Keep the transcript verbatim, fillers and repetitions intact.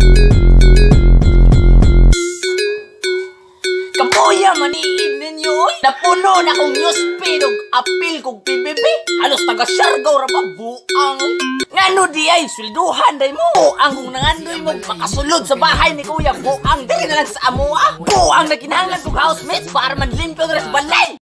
Kamuya maniid ninyo oy. Napuno na kong newsfeed og apil kong P B B. Halos taga Siargao ra pa buang oy. Ngano di ay swelduhan day mo. Buang kung nangandoy mo makasulod sa bahay ni Kuya. Buang dili na lang sa amo ah. Buang na kinahanglan kong housemates para manlimpyo sa balay.